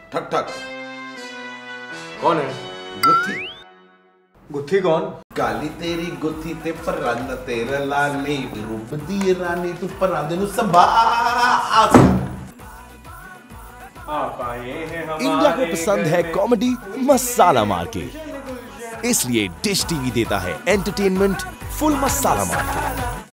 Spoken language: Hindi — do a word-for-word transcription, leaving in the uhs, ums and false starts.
ठक ठक। कौन है? गुत्थी। गुत्थी कौन? काली तेरी गुत्थी ते परांदा तेरा लानी रूप दी रानी तू परांदे नु संभाल। इंडिया को पसंद है कॉमेडी मसाला मार के, इसलिए डिश टीवी देता है एंटरटेनमेंट फुल मसाला मार के।